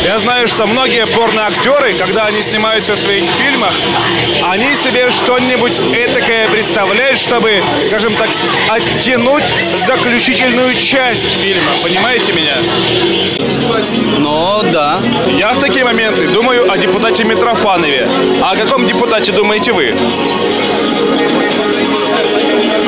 Я знаю, что многие порноактеры, когда они снимаются в своих фильмах, они себе что-нибудь этакое представляют, чтобы, скажем так, оттянуть заключительную часть фильма. Понимаете меня? Ну, да. Я в такие моменты думаю о депутате Митрофанове. А о каком депутате думаете вы?